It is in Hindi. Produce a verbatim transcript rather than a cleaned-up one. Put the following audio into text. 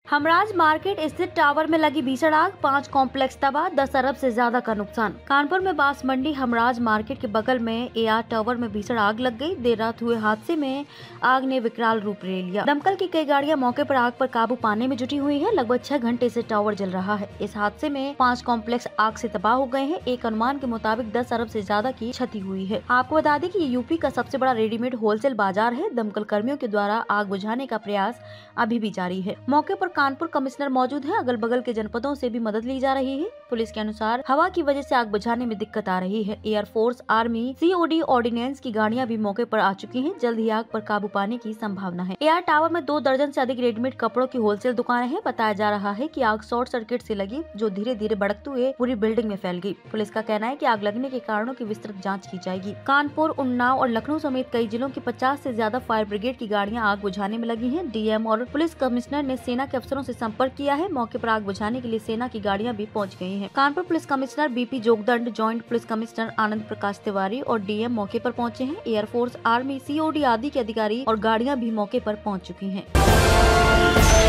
हमराज मार्केट स्थित टावर में लगी भीषण आग, पांच कॉम्प्लेक्स तबाह, दस अरब से ज्यादा का नुकसान। कानपुर में बांस मंडी हमराज मार्केट के बगल में एआर टावर में भीषण आग लग गई। देर रात हुए हादसे में आग ने विकराल रूप ले लिया। दमकल की कई गाड़ियां मौके पर आग पर काबू पाने में जुटी हुई है। लगभग छह घंटे से टावर जल रहा है। इस हादसे में पाँच कॉम्प्लेक्स आग से तबाह हो गए हैं। एक अनुमान के मुताबिक दस अरब से ज्यादा की क्षति हुई है। आपको बता दें कि ये यूपी का सबसे बड़ा रेडीमेड होलसेल बाजार है। दमकल कर्मियों के द्वारा आग बुझाने का प्रयास अभी भी जारी है। मौके पर कानपुर कमिश्नर मौजूद है। अगल बगल के जनपदों से भी मदद ली जा रही है। पुलिस के अनुसार हवा की वजह से आग बुझाने में दिक्कत आ रही है। एयरफोर्स, आर्मी, सीओडी ऑर्डिनेंस की गाड़ियां भी मौके पर आ चुकी हैं। जल्द ही आग पर काबू पाने की संभावना है। एआर टावर में दो दर्जन से अधिक रेडीमेड कपड़ों की होलसेल दुकानें हैं। बताया जा रहा है कि आग शॉर्ट सर्किट से लगी, जो धीरे धीरे भड़कते हुए पूरी बिल्डिंग में फैल गई। पुलिस का कहना है कि आग लगने के कारणों की विस्तृत जाँच की जाएगी। कानपुर, उन्नाव और लखनऊ समेत कई जिलों की पचास से ज्यादा फायर ब्रिगेड की गाड़ियां आग बुझाने में लगी हैं। डीएम और पुलिस कमिश्नर ने सेना के अफसरों से संपर्क किया है। मौके पर आग बुझाने के लिए सेना की गाड़ियां भी पहुंच गई हैं। Kanpur police commissioner BP Jogdand, joint police commissioner Anand Prakash Tiwari और डीएम मौके पर पहुंचे हैं। एयरफोर्स, आर्मी, सीओडी आदि के अधिकारी और गाड़ियां भी मौके पर पहुंच चुकी हैं।